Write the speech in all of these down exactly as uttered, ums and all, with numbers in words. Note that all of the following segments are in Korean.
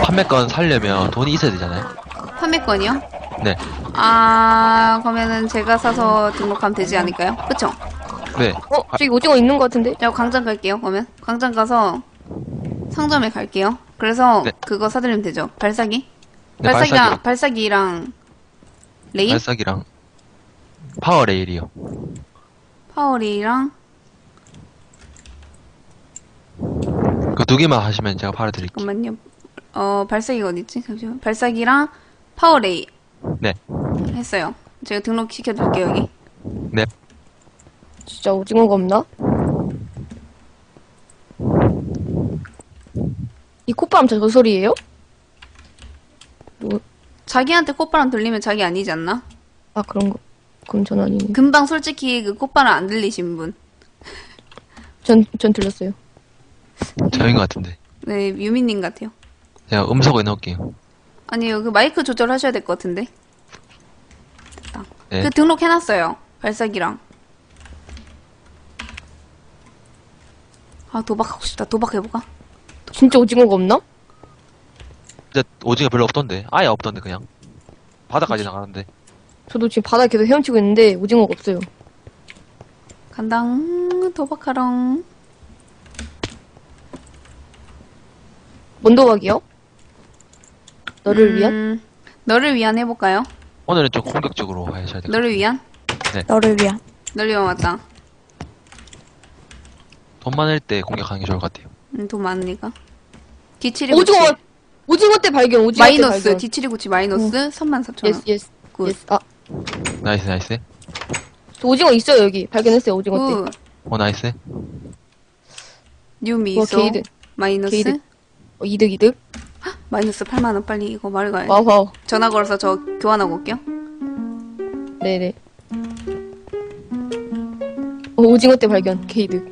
판매권 살려면 돈이 있어야 되잖아요. 판매권이요? 네. 아, 그러면은 제가 사서 등록하면 되지 않을까요? 그쵸? 네. 어, 저기 오징어 있는 것 같은데? 저 광장 갈게요, 그러면. 광장 가서 상점에 갈게요. 그래서 네. 그거 사드리면 되죠. 발사기? 네, 발사기랑, 발사기랑 레일? 발사기랑 파워 레일이요. 파워레일이랑 그 두 개만 하시면 제가 팔아드릴게요. 잠깐만요. 어, 발사기가 어딨지? 잠시만. 발사기랑 파워레일 네. 했어요. 제가 등록시켜줄게요, 여기. 네. 진짜 오징어가 없나? 이 콧바람 저 소리예요? 뭐, 자기한테 콧바람 들리면 자기 아니지 않나? 아, 그런 거. 그건 전 아니네. 금방 솔직히 그 콧바람 안 들리신 분. 전, 전 들렸어요. 저인 것 같은데. 네, 유미님 같아요. 제가 음소거에 넣을게요. 아니요, 그 마이크 조절하셔야 될 것 같은데. 됐다. 네. 그 등록해놨어요. 발사기랑. 아, 도박하고 싶다. 도박해볼까? 진짜 오징어가 없나? 근데 오징어 별로 없던데. 아예 없던데 그냥. 바다까지 나가는데. 저도 지금 바다 계속 헤엄치고 있는데 오징어가 없어요. 간당, 도박하렁. 뭔 도박이요? 너를 위한? 음, 너를 위한 해볼까요? 오늘은 좀 공격적으로 하셔야 돼요. 너를 위한? 너를 위한. 너를 위한 맞다. 돈 많을 때 공격하는 게 좋을 것 같아요. 음, 돈 많으니까. 뒤칠이 오징어! 오징어 때 발견, 오징어 때 마이너스, 발견. 뒤칠이 구치 마이너스 삼만 사천 원. 예스, 예스. 굿. 예스. 아, 나이스 나이스. 저 오징어 있어요, 여기. 발견했어요, 오징어 때. 굿. 오 나이스. 뉴 와, 미소. 게이드. 마이너스. 게이드. 어, 이득, 이득. 마이너스 팔만 원 빨리 이거 말을 가야 돼. 와우, 와우. 전화 걸어서 저 교환하고 올게요. 네네. 어, 오징어 때 발견, 게이드.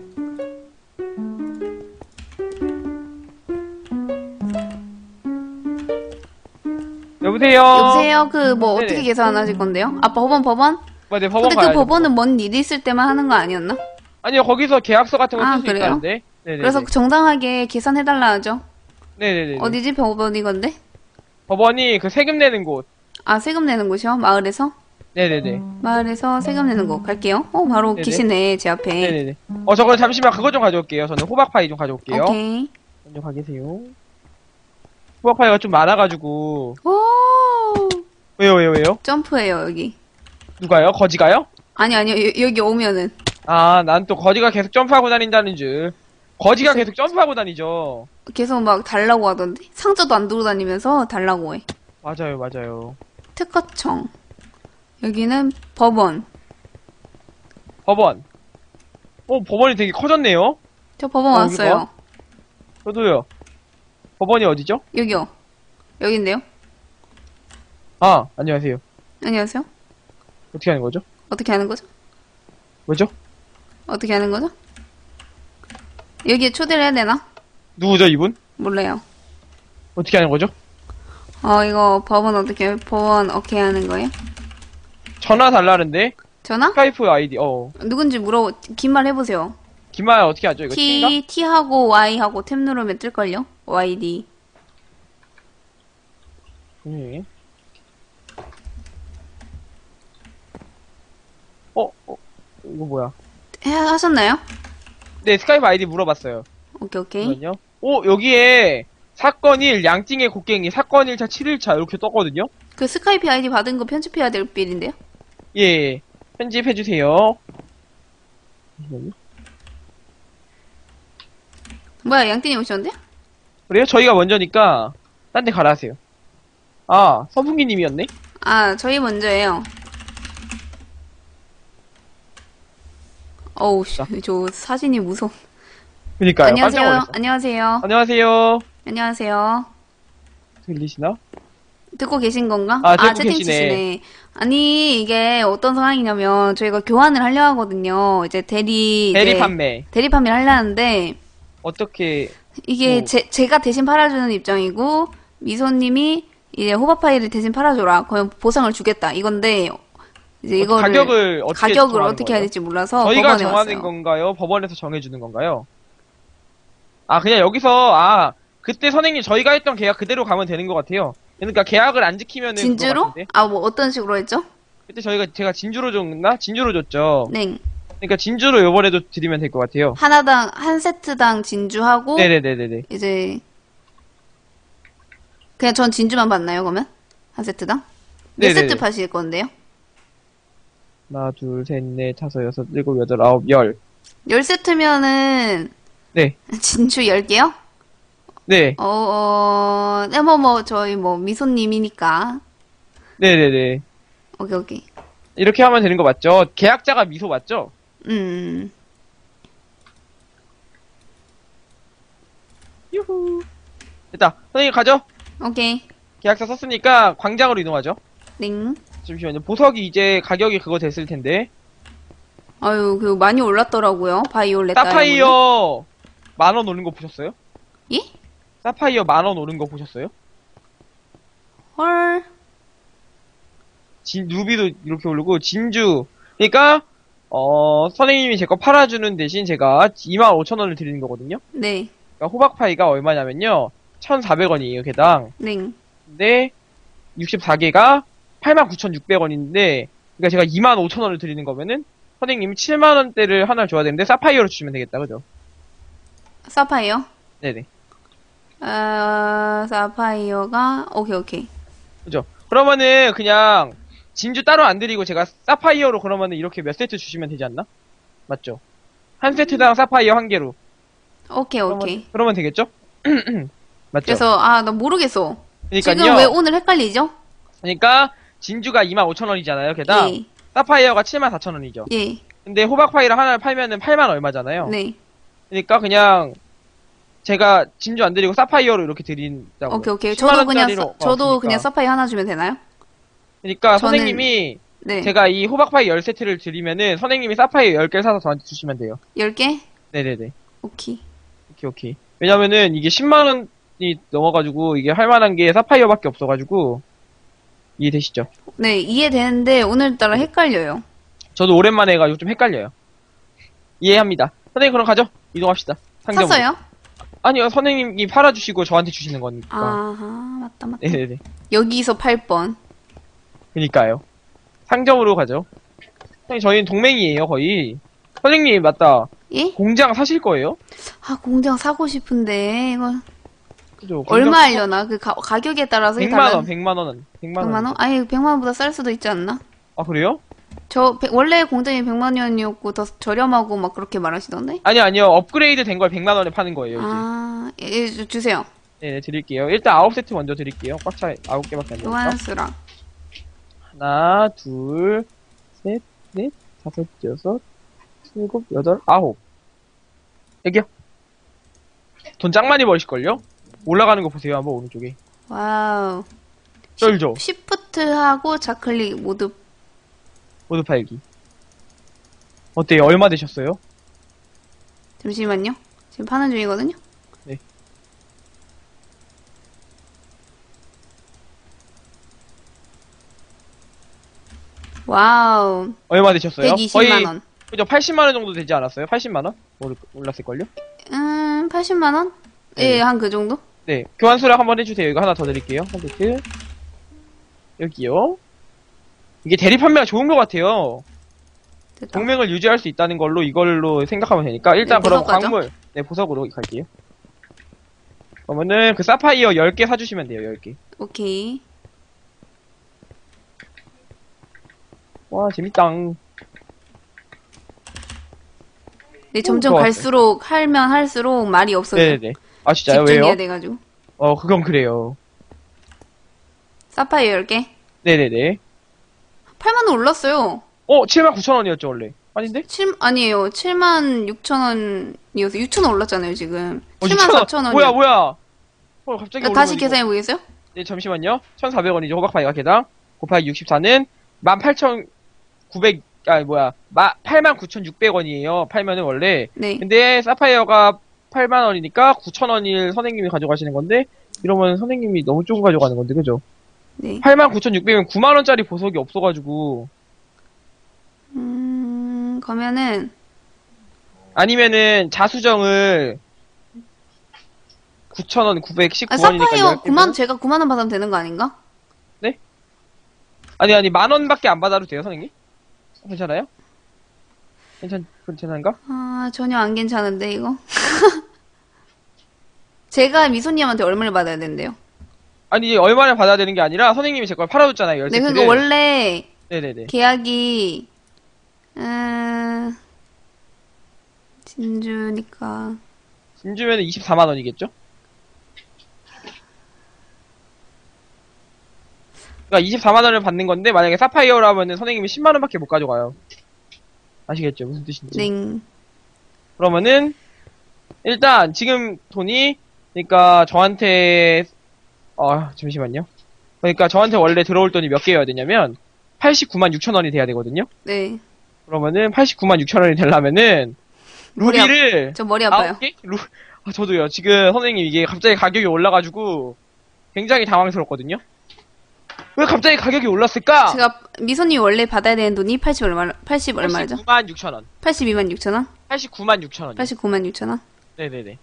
여보세요? 여보세요? 그 뭐 네네. 어떻게 계산하실 건데요? 아빠 법원 법원? 뭐, 네, 법원 근데 그 가야죠. 법원은 뭔 일이 있을 때만 하는 거 아니었나? 아니요, 거기서 계약서 같은 거 아, 쓸 수 그래요? 있다는데. 네네. 그래서 정당하게 계산해달라 하죠. 네네네. 어디지 법원이 건데? 법원이 그 세금 내는 곳. 아 세금 내는 곳이요? 마을에서? 네네네. 마을에서 세금 내는 곳 갈게요. 어 바로 네네. 계시네 제 앞에. 네네네. 어, 저거 잠시만 그거 좀 가져올게요. 저는 호박파이 좀 가져올게요. 오케이. 먼저 가 계세요. 호박파이가 좀 많아가지고. 오 왜요, 왜요, 왜요? 점프해요 여기. 누가요? 거지가요? 아니 아니요 여, 여기 오면은 아, 난 또 거지가 계속 점프하고 다닌다는 줄. 거지가 계속 점프하고 다니죠. 계속 막 달라고 하던데 상자도 안 들고 다니면서 달라고 해. 맞아요, 맞아요. 특허청. 여기는 법원. 법원. 어, 법원이 되게 커졌네요. 저 법원 어, 왔어요. 여기 저도요. 법원이 어디죠? 여기요. 여긴데요. 아, 안녕하세요. 안녕하세요. 어떻게 하는 거죠? 어떻게 하는 거죠? 뭐죠? 어떻게 하는 거죠? 여기에 초대를 해야 되나? 누구죠, 이분? 몰라요. 어떻게 하는 거죠? 어, 이거 법원 어떻게, 법원 어떻게 하는 거예요? 전화 달라는데? 전화? 스카이프 아이디, 어. 누군지 물어, 긴 말 해보세요. 김말 어떻게 하죠? 이거 T인가? T, T하고 Y하고 탭 누르면 뜰걸요? 와이디. 네. 어, 어, 이거 뭐야? 해, 하셨나요? 네, 스카이프 아이디 물어봤어요. 오케이, 오케이. 잠깐만요. 오, 여기에 사건 일, 양띵의 곡괭이, 사건 일 차, 칠 일 차 이렇게 떴거든요? 그 스카이프 아이디 받은 거 편집해야 될 빌인데요? 예, 예. 편집해주세요. 잠시만요. 뭐야, 양띵이 오셨는데? 그래요? 저희가 먼저니까, 딴 데 가라 하세요. 아, 서풍기님이었네? 아, 저희 먼저예요. 어우, 씨, 저 사진이 무서워. 그니까요. 깜짝 안녕하세요. 놀랐어. 안녕하세요. 안녕하세요. 안녕하세요. 들리시나? 듣고 계신 건가? 아, 듣고 채팅 계시네. 치시네. 아니, 이게 어떤 상황이냐면, 저희가 교환을 하려 하거든요. 이제 대리. 대리 이제 판매. 대리 판매를 하려는데, 어떻게, 이게 뭐. 제, 제가 대신 팔아주는 입장이고, 미소님이 이제 호박파이를 대신 팔아줘라. 그럼 보상을 주겠다. 이건데, 이제 이거를. 가격을 어떻게 가격을 정하는 어떻게 거예요? 해야 될지 몰라서. 저희가 법원에 정하는 왔어요. 건가요? 법원에서 정해주는 건가요? 아, 그냥 여기서, 아, 그때 선생님 저희가 했던 계약 그대로 가면 되는 것 같아요. 그러니까 계약을 안 지키면은 그거 진주로? 같은데. 아, 뭐 어떤 식으로 했죠? 그때 저희가 제가 진주로 줬나? 진주로 줬죠. 네. 그러니까 진주로 이번에도 드리면 될 것 같아요. 하나당, 한 세트당 진주하고, 네네네네네. 이제, 그냥 전 진주만 받나요, 그러면? 한 세트당? 몇 네네네. 세트 파실 건데요? 하나, 둘, 셋, 넷, 다섯, 여섯, 일곱, 여덟, 아홉, 열. 열 세트면은, 네. 진주 열 개요? 네. 어, 어, 네, 뭐, 뭐, 저희 뭐, 미소님이니까. 네네네. 오케이, 오케이. 이렇게 하면 되는 거 맞죠? 계약자가 미소 맞죠? 음, 유후. 됐다. 선생님 가죠? 오케이. 계약서 썼으니까 광장으로 이동하죠. 링. 잠시만요. 보석이 이제 가격이 그거 됐을 텐데. 아유, 그, 많이 올랐더라고요. 바이올렛 다이아몬드. 사파이어 만 원 오른 거 보셨어요? 예? 사파이어 만 원 오른 거 보셨어요? 헐. 진, 누비도 이렇게 오르고, 진주. 그러니까, 어, 선생님이 제 거 팔아주는 대신 제가 이만 오천 원을 드리는 거거든요? 네. 그러니까 호박파이가 얼마냐면요. 천사백 원이에요, 개당. 링. 근데, 육십사 개가 팔만 구천육백 원인데, 그러니까 제가 이만 오천 원을 드리는 거면은, 선생님이 칠만 원대를 하나 줘야 되는데, 사파이어로 주시면 되겠다, 그죠? 사파이어? 네네. 어, 사파이어가, 오케이, 오케이. 그죠? 그러면은, 그냥, 진주 따로 안 드리고 제가 사파이어로 그러면은 이렇게 몇 세트 주시면 되지 않나? 맞죠? 한 세트당 사파이어 한 개로. 오케이, 그러면, 오케이. 그러면 되겠죠? 맞죠? 그래서, 아, 나 모르겠어. 그러니까요. 지금 왜 오늘 헷갈리죠? 그러니까 진주가 이만 오천 원이잖아요, 개당. 예. 사파이어가 칠만 사천 원이죠. 예. 근데 호박파이를 하나를 팔면은 팔만 얼마잖아요. 네. 그러니까 그냥 제가 진주 안 드리고 사파이어로 이렇게 드린다고. 오케이, 오케이. 저도 그냥, 사- 저도 왔으니까. 그냥 사파이어 하나 주면 되나요? 그러니까 저는- 선생님이 네. 제가 이 호박파이 열 세트를 드리면은 선생님이 사파이어 열 개를 사서 저한테 주시면 돼요. 열 개? 네네네. 오케이. 오케이, 오케이. 왜냐면은 이게 십만 원이 넘어가지고 이게 할 만한 게 사파이어밖에 없어가지고 이해되시죠? 네, 이해되는데 오늘따라 헷갈려요. 저도 오랜만에 해가지고 좀 헷갈려요. 이해합니다. 선생님 그럼 가죠. 이동합시다. 상점으로. 샀어요? 아니요, 선생님이 팔아주시고 저한테 주시는 거니까. 아하, 맞다, 맞다. 네네네. 여기서 팔 번. 그니까요. 상점으로 가죠. 선생님 저희는 동맹이에요, 거의. 선생님 맞다. 예? 공장 사실 거예요? 아, 공장 사고 싶은데, 이거, 그죠? 얼마 하려나? 그 가, 가격에 따라서 백만 원, 백만 원, 백만 원. 백만 원? 아니, 백만 원보다 쌀 수도 있지 않나? 아 그래요? 저, 백- 원래 공장이 백만 원이었고, 더 저렴하고 막 그렇게 말하시던데? 아니요, 아니요. 업그레이드 된 걸 백만 원에 파는 거예요, 이제. 아, 예, 예, 주- 주세요. 네, 네, 드릴게요. 일단 아홉 세트 먼저 드릴게요. 꽉 차, 아홉 개밖에 안 되니까. 노안수랑. 하나, 둘, 셋, 넷, 다섯, 여섯, 일곱, 여덟, 아홉. 여기요. 돈 짱 많이 버실걸요? 올라가는 거 보세요, 한번 오른쪽에. 와우. 쩔죠? 시프트하고 좌클릭 모두. 모두 팔기. 어때요? 얼마 되셨어요? 잠시만요. 지금 파는 중이거든요? 네. 와우. 얼마 되셨어요? 백이십만 원. 그죠? 팔십만 원 정도 되지 않았어요? 팔십만 원? 오르, 올랐을걸요? 음, 팔십만 원? 예, 네. 한 그 정도? 네. 교환 수량 한번 해주세요. 이거 하나 더 드릴게요. 한 세트. 여기요. 이게 대리 판매가 좋은 것 같아요. 됐다. 동맹을 유지할 수 있다는 걸로 이걸로 생각하면 되니까 일단 네, 그럼 보석 가죠? 광물 네 보석으로 갈게요. 그러면은 그 사파이어 열 개 사주시면 돼요. 열 개. 오케이. 와 재밌다. 네, 점점 좋았어요. 갈수록, 할면 할수록 말이 없어져. 네네네. 아 진짜요? 집중해야 왜요? 돼가지고. 어 그건 그래요. 사파이어 열 개. 네네네. 팔만 원 올랐어요. 어 칠만 구천 원이었죠 원래. 아닌데? 칠, 아니에요. 칠만 육천 원이어서 육천 원 올랐잖아요, 지금. 어, 칠만 육천 원. 사천 원. 뭐야 뭐야. 어 갑자기 오른 다시 거 이거. 계산해 보겠어요? 네 잠시만요. 천사백 원이죠 호박파이가 개당. 곱하기 육십사는 만 팔천구백 아 뭐야 마 팔만 구천육백 원이에요. 팔면은 원래. 네. 근데 사파이어가 팔만 원이니까 구천 원을 선생님이 가져가시는 건데 이러면 선생님이 너무 조금 가져가는 건데 그죠? 네. 팔만 구천육백이면 구만 원짜리 보석이 없어가지고 음, 그러면은, 아니면은 자수정을 구천 원, 아, 구백십구 원이니까. 사파이어 구만, 제가 구만 원 받으면 되는 거 아닌가? 아니, 아니, 만 원밖에 안 받아도 돼요, 선생님? 괜찮아요? 괜찮, 괜찮은가? 아, 전혀 안 괜찮은데, 이거. 제가 미소님한테 얼마를 받아야 된대요? 아니, 얼마나 받아야 되는 게 아니라, 선생님이 제 걸 팔아줬잖아요, 열 네, 세트를. 그러니까 원래 네네네. 계약이, 음, 진주니까. 진주면은 이십사만 원이겠죠? 그러니까 이십사만 원을 받는 건데, 만약에 사파이어라면은 선생님이 십만 원밖에 못 가져가요. 아시겠죠? 무슨 뜻인지. 네. 그러면은, 일단, 지금 돈이, 그러니까 저한테, 어, 잠시만요. 그러니까 저한테 원래 들어올 돈이 몇 개여야 되냐면, 팔십구만 육천 원이 돼야 되거든요? 네. 그러면은, 팔십구만 육천 원이 되려면은, 머리 아프- 루비를, 저 머리 아파요. 아홉 개? 루, 아, 저도요. 지금 선생님 이게 갑자기 가격이 올라가지고, 굉장히 당황스럽거든요? 왜 갑자기 가격이 올랐을까? 제가 미소님 원래 받아야 되는 돈이 팔십 얼마, 팔십 얼마죠? 팔십구만 육천 원. 팔십이만 육천 원? 팔십구만 육천 원. 팔십구만 육천 원? 네네네.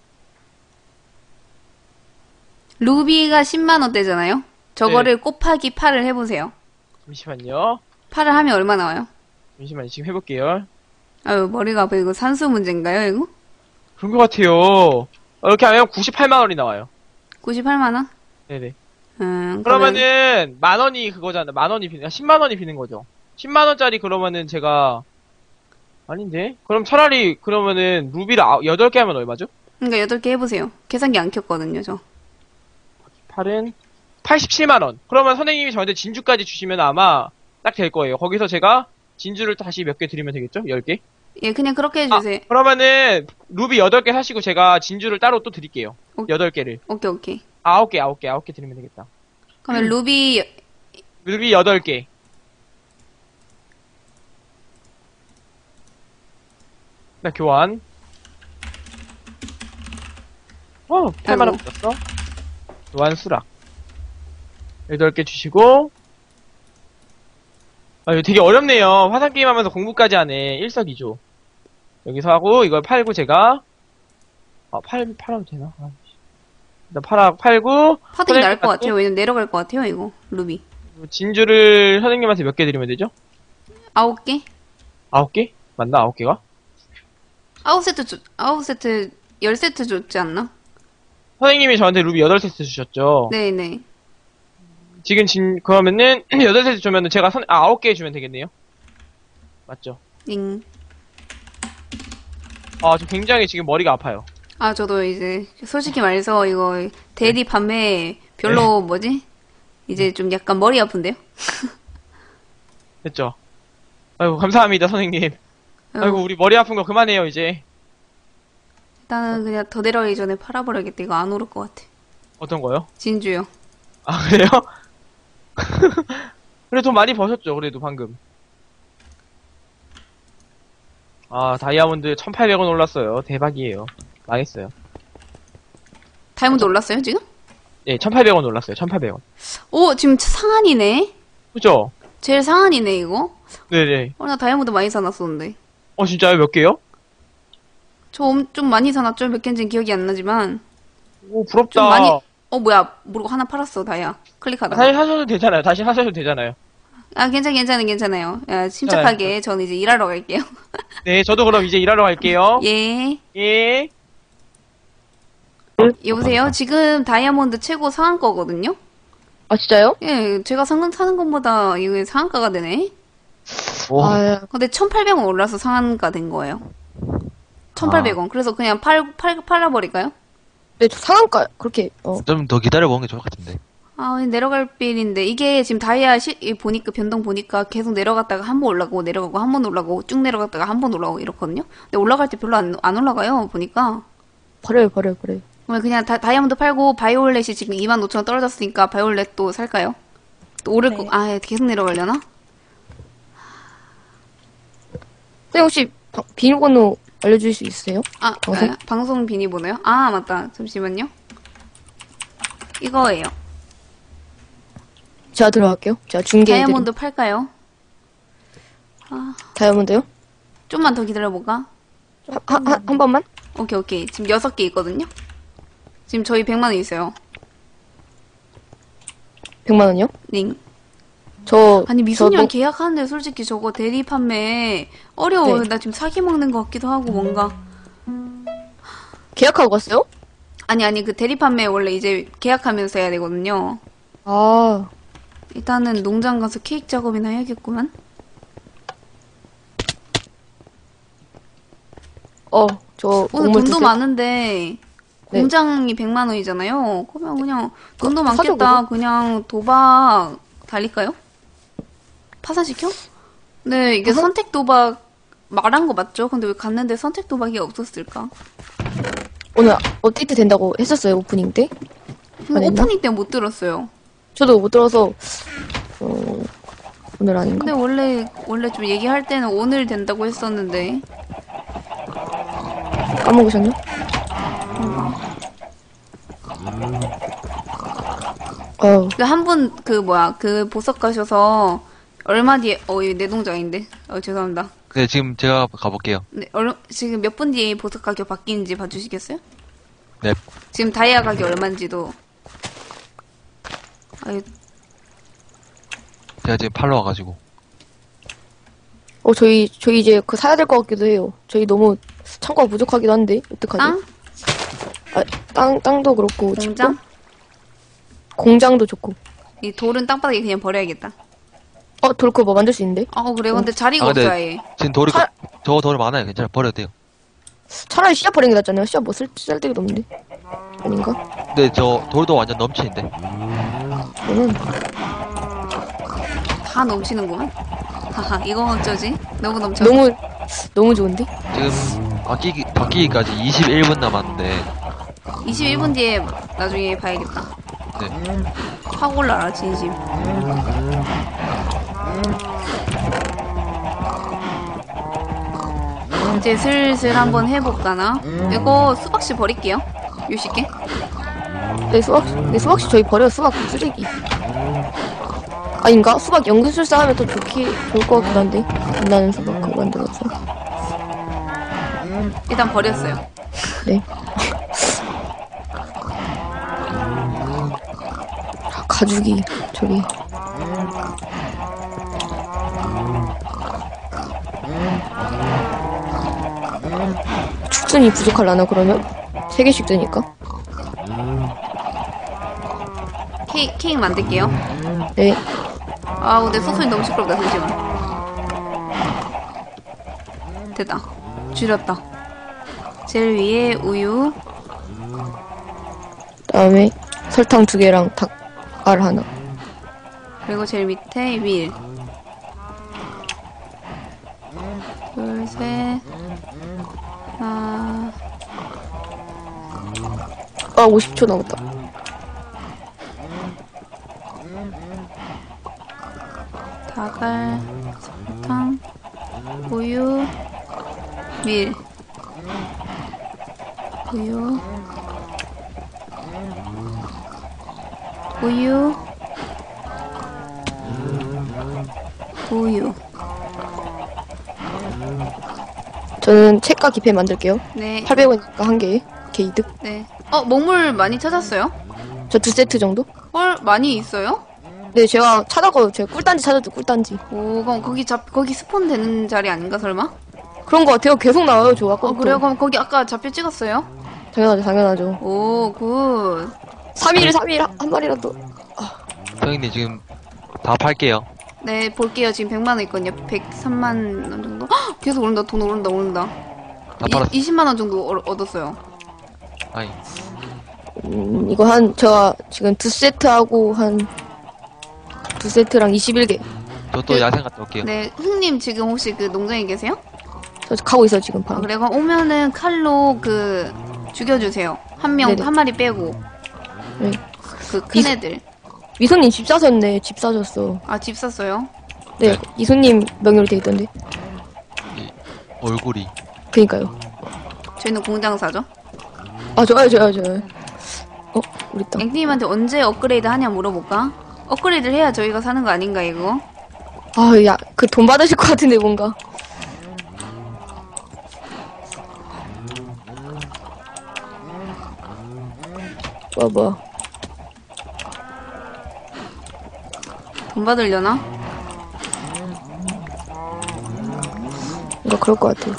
루비가 십만 원대잖아요? 저거를 곱하기 팔을 해보세요. 잠시만요. 팔을 하면 얼마 나와요? 잠시만요. 지금 해볼게요. 아유, 머리가 아파. 이거 산수 문제인가요, 이거? 그런 것 같아요. 어, 이렇게 하면 구십팔만 원이 나와요. 구십팔만 원? 네네. 음, 그러면 그러면은, 만 원이 그거잖아. 만 원이 비는, 십만 원이 비는 거죠. 십만 원짜리 그러면은 제가, 아닌데? 그럼 차라리, 그러면은, 루비를 아, 여덟 개 하면 얼마죠? 그러니까 여덟 개 해보세요. 계산기 안 켰거든요, 저. 팔은 팔십칠만 원. 그러면 선생님이 저한테 진주까지 주시면 아마 딱 될 거예요. 거기서 제가 진주를 다시 몇 개 드리면 되겠죠? 열 개? 예, 그냥 그렇게 아, 해주세요. 그러면은 루비 여덟 개 사시고 제가 진주를 따로 또 드릴게요. 오. 여덟 개를. 오케이, 오케이. 아홉 개, 아홉 개, 아홉 개 드리면 되겠다. 그러면 루비, 루비 여덟 개. 나 교환. 어, 팔만 원 아이고. 붙었어. 교환 수락. 여덟 개 주시고. 아, 이거 되게 어렵네요. 화상 게임 하면서 공부까지 하네. 일석이조. 여기서 하고, 이걸 팔고 제가, 아, 팔, 팔아도 되나? 아, 일단 팔아, 팔고, 파도 나을 것 선생님한테 같아요. 왜냐면 내려갈 것 같아요, 이거. 루비. 진주를 선생님한테 몇 개 드리면 되죠? 아홉 개? 아홉 개? 맞나? 아홉 개가? 아홉 세트, 주, 아홉 세트, 열 세트 줬지 않나? 선생님이 저한테 루비 여덟 세트 주셨죠? 네네. 지금 진, 그러면은, 여덟 세트 주면은 제가 선, 아, 아홉 개 주면 되겠네요? 맞죠? 잉. 아, 저 굉장히 지금 머리가 아파요. 아, 저도 이제, 솔직히 말해서 이거, 대리 판매 별로 뭐지? 이제 좀 약간 머리 아픈데요? 됐죠? 아이고, 감사합니다, 선생님. 아이고, 우리 머리 아픈 거 그만해요, 이제. 일단은 그냥 더 내려가기 전에 팔아버려야겠다. 이거 안 오를 것 같아. 어떤 거요? 진주요. 아, 그래요? 그래, 돈 많이 버셨죠, 그래도 방금. 아, 다이아몬드 천팔백 원 올랐어요. 대박이에요. 망했어요. 다이아몬드 올랐어요, 지금? 예, 천팔백 원 올랐어요, 천팔백 원. 오, 지금 상한이네? 그죠? 제일 상한이네, 이거? 네네. 어, 나 다이아몬드 많이 사놨었는데. 어, 진짜요? 몇 개요? 저 좀 많이 사놨죠? 몇 개인지는 기억이 안 나지만. 오, 부럽다. 좀 많이, 어, 뭐야. 모르고 하나 팔았어, 다이아. 클릭하다가. 다시 사셔도 되잖아요. 다시 사셔도 되잖아요. 아, 괜찮, 괜찮아, 괜찮아요. 야, 침착하게. 저는 이제 일하러 갈게요. 네, 저도 그럼 이제 일하러 갈게요. 예. 예. 여보세요? 지금 다이아몬드 최고 상한가거든요? 아, 진짜요? 예, 제가 상금 사는 것보다 이게 상한가가 되네? 오, 아, 근데 천팔백 원 올라서 상한가 된 거예요. 천팔백 원. 그래서 그냥 팔, 팔, 팔아버릴까요? 네, 저 상한가, 그렇게, 어. 좀 더 기다려보는 게 좋을 것 같은데. 아, 내려갈 빌인데, 이게 지금 다이아 시, 이 보니까, 변동 보니까 계속 내려갔다가 한 번 올라가고, 내려가고, 한 번 올라가고, 쭉 내려갔다가 한 번 올라가고, 이렇거든요? 근데 올라갈 때 별로 안, 안 올라가요, 보니까. 버려요, 버려요, 버려요. 그러면 그냥 다, 다이아몬드 팔고, 바이올렛이 지금 이만 오천 원 떨어졌으니까, 바이올렛 또 살까요? 또 오를 거, 아, 계속 내려가려나? 선생님 혹시 바- 비밀번호 알려주실 수 있으세요? 아, 방송? 아, 방송 비밀번호요? 아, 맞다. 잠시만요. 이거예요. 제가 들어갈게요. 제가 중계해드릴게요. 다이아몬드 팔까요? 아, 다이아몬드요? 좀만 더 기다려볼까? 한, 한, 한 번만? 오케이, 오케이. 지금 여섯 개 있거든요? 지금 저희 백만 원 있어요. 백만 원이요? 링. 저, 아니 미소년 저도- 계약하는데 솔직히 저거 대리 판매 어려워요. 네. 나 지금 사기 먹는 것 같기도 하고 뭔가. 계약하고 갔어요? 아니 아니 그 대리 판매 원래 이제 계약하면서 해야 되거든요. 아, 일단은 농장 가서 케이크 작업이나 해야겠구만. 어, 저, 오늘 곡물 돈도 드세요? 많은데 네. 공장이 백만 원이잖아요. 그러면 그냥 돈도 사- 사죠, 많겠다. 그냥 도박 달릴까요? 파산시켜? 네, 이게 파산? 선택 도박 말한 거 맞죠? 근데 왜 갔는데 선택 도박이 없었을까? 오늘 업데이트 된다고 했었어요, 오프닝 때? 근데 안 했나? 오프닝 때 못 들었어요. 저도 못 들어서, 어, 오늘 아닌가? 근데 원래 원래 좀 얘기할 때는 오늘 된다고 했었는데 까먹으셨나? 어, 근데 한 분 그 뭐야 그 보석 가셔서 얼마 뒤에 어내 동장인데 어 죄송합니다. 근데 지금 제가 가볼게요. 네, 얼, 지금 몇 분 뒤에 보석 가격 바뀌는지 봐주시겠어요? 네. 지금 다이아 가격 얼마인지도. 아유, 제가 지금 팔러 와가지고. 어, 저희, 저희 이제 그 사야 될 것 같기도 해요. 저희 너무 창고가 부족하기도 한데, 어떡하지? 땅? 아, 땅, 땅도 그렇고, 공장? 집도? 공장도 좋고. 이 돌은 땅바닥에 그냥 버려야겠다. 어, 돌코 뭐 만들 수 있는데? 아, 그래. 근데 자리가 아, 근데- 없어, 아예. 지금 돌이, 차- 저 돌이 많아요. 괜찮아. 버려도 돼요. 차라리 씨앗 버리는 게 낫잖아요. 씨앗 뭐 쓸, 쓸데기도 없는데. 아닌가? 근데 저 돌도 완전 넘치는데. 저는, 다 넘치는구만. 하하, 이거 어쩌지? 너무 넘쳐. 너무, 너무 좋은데? 지금 바뀌기, 바뀌기까지 이십일 분 남았는데. 이십일 분 뒤에 나중에 봐야겠다. 네. 확 올라라, 진심. 이제 슬슬 한번 해볼까나? 이거 수박씨 버릴게요. 요식게. 네, 수박, 네, 수박씨 저희 버려요. 수박 쓰레기. 아닌가? 수박 연금술사 하면 더 좋기, 좋을 것 같긴 한데. 빛나는 수박 그거 만들어서. 일단 버렸어요. 네. 아, 가죽이, 저기. 축전이 부족하려나, 그러면? 세 개씩 드니까? 케이크, 케이크 만들게요. 네. 아, 근데 소소리 너무 시끄럽다, 잠시만. 됐다. 줄였다. 제일 위에 우유, 다음에 설탕 두 개랑 닭알 하나. 그리고 제일 밑에 밀. 둘, 셋, 하나, 아, 오십 초 남았다. 닭알, 설탕, 우유, 밀. 우유, 우유, 우유. 저는 책과 기펜 만들게요. 네, 팔백 원이니까 한 개에. 개이득. 네. 어, 먹물 많이 찾았어요? 저 두 세트 정도? 헐, 많이 있어요? 네, 제가 찾아고, 제가 꿀단지 찾았죠, 꿀단지. 오, 그럼 거기 잡, 거기 스폰 되는 자리 아닌가, 설마? 그런 거 같아요. 계속 나와요, 저 아까. 어, 그래요? 그럼 거기 아까 좌표 찍었어요? 당연하죠, 당연하죠. 오, 굿. 삼 일, 삼 일, 한 마리라도. 성인님 지금 다 팔게요. 네, 볼게요. 지금 백만 원 있거든요. 백삼만 원 정도? 헉, 계속 오른다. 돈 오른다, 오른다. 다 팔았어. 이십만 원 정도 얻- 얻었어요. 아니. 음, 이거 한, 제가 지금 두 세트하고 한, 두 세트랑 이십일 개. 저 또 야생 갔다 올게요. 네, 흥님 지금 혹시 그 농장에 계세요? 저 가고 있어요, 지금 아, 바로. 그래, 그럼 오면은 칼로 그, 죽여주세요. 한 명, 네네. 한 마리 빼고. 네. 그 큰 이- 애들. 미소님 집 사셨네, 집 사셨어. 아, 집 샀어요? 네, 네. 이소님 명의로 돼 있던데. 이 얼굴이. 그니까요. 저희는 공장 사죠. 아, 좋아요, 좋아요, 좋아요. 어, 우리 땅. 앵님한테 언제 업그레이드 하냐 물어볼까? 업그레이드를 해야 저희가 사는 거 아닌가, 이거? 아, 야, 그 돈 받으실 것 같은데, 뭔가. 뭐야, 뭐야. 돈 받으려나? 뭔가 그럴 것 같아요.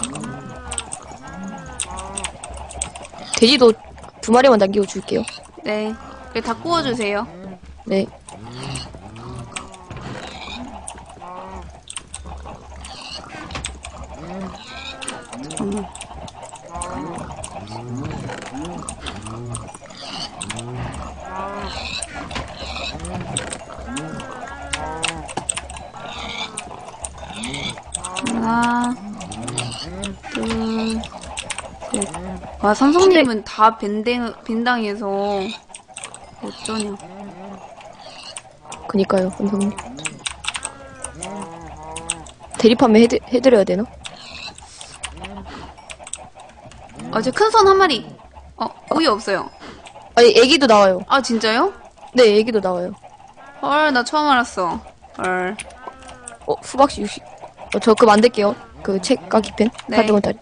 돼지도 두 마리만 남기고 줄게요. 네. 그래, 다 구워주세요. 네. 잠깐만. 하나, 둘, 셋. 와, 삼성님은 다 벤당, 벤당해서 어쩌냐. 그니까요, 선생님. 대리판매 해드, 해드려야 되나? 아, 저 큰 손 한 마리. 어, 우유 없어요. 아니, 애기도 나와요. 아, 진짜요? 네, 애기도 나와요. 헐, 나 처음 알았어. 헐. 어, 후박씨 육십. 어, 저 그거 만들게요. 그 책 까기펜. 네. 팔 원짜리.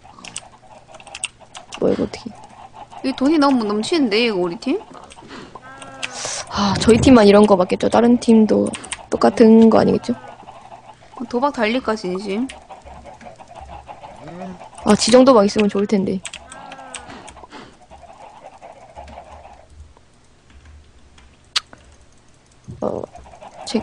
뭐야, 이거 어떻게. 이 돈이 너무 넘치는데, 이거 우리 팀? 아, 저희 팀만 이런 거 맞겠죠? 다른 팀도 똑같은 거 아니겠죠? 도박 달릴까, 진심? 아, 지정도박 있으면 좋을 텐데. 어, 책.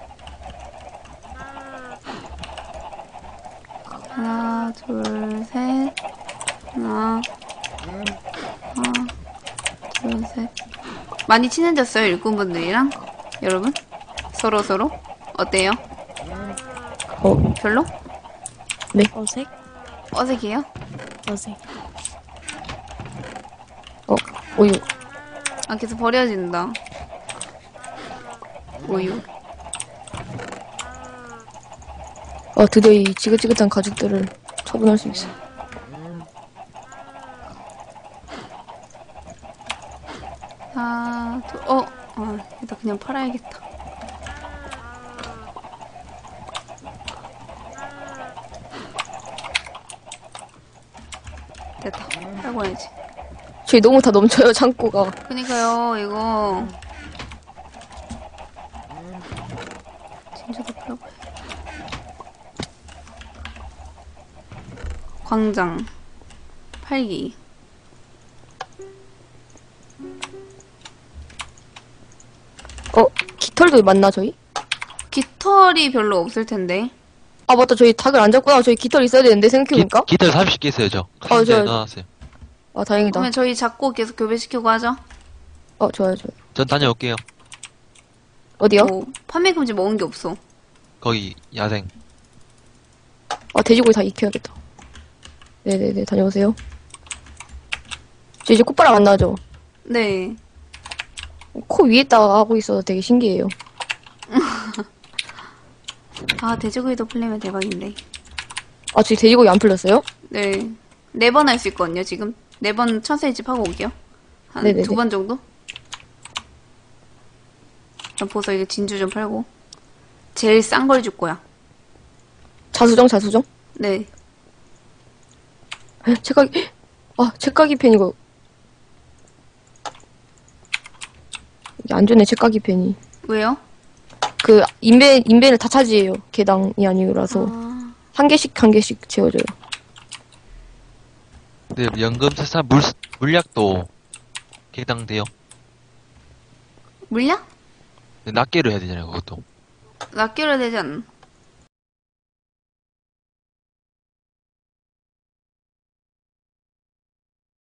하나, 둘, 셋. 하나, 하나, 둘, 셋. 많이 친해졌어요, 일꾼분들이랑? 여러분? 서로 서로? 어때요? 어, 별로? 어색? 어색해요? 어색. 어, 우유. 아, 계속 버려진다. 우유. 어, 드디어 이 지긋지긋한 가죽들을 처분할 수 있어. 하나, 둘, 어, 어, 일단 그냥 팔아야겠다. 됐다. 팔고 해야지. 저희 너무 다 넘쳐요, 창고가. 그니까요, 이거. 진짜도 팔고 해. 광장. 팔기. 어, 깃털도 맞나, 저희? 깃털이 별로 없을 텐데. 아, 맞다. 저희 닭을 안 잡구나. 저희 깃털 있어야 되는데, 생각해보니까. 기, 기타 삼십 개 있어요, 저. 어, 저- 넣어놨어요. 아, 다행이다. 그러면 저희 잡고 계속 교배시키고 하죠. 어, 좋아요, 좋아요. 전 다녀올게요. 어디요? 뭐, 판매 금지 먹은 게 없어. 거기, 야생. 아, 돼지고기 다 익혀야겠다. 네네네, 다녀오세요. 저 이제 꽃바람 안 나죠? 네. 코 위에다가 하고 있어서 되게 신기해요. 아, 돼지고기도 풀리면 대박인데. 아, 저희 돼지고기 안 풀렸어요? 네. 네 번 할 수 있거든요, 지금. 네 번 천천히 집 하고 올게요. 한 네네네. 두 번 정도? 그럼 보서 이거 진주 좀 팔고. 제일 싼 걸 줄 거야. 자수정, 자수정? 네. 책가기, 아, 책가기 펜 이거. 이게 안 좋네, 책가기 펜이. 왜요? 그, 인벤, 인벤을 다 차지해요. 개당이 아니라서. 아, 한 개씩, 한 개씩 채워줘요. 근데 연금 세사 물, 물약도 개당돼요. 물량? 근데 낱개로 해야 되잖아요, 그것도. 낱개로 되지 않나?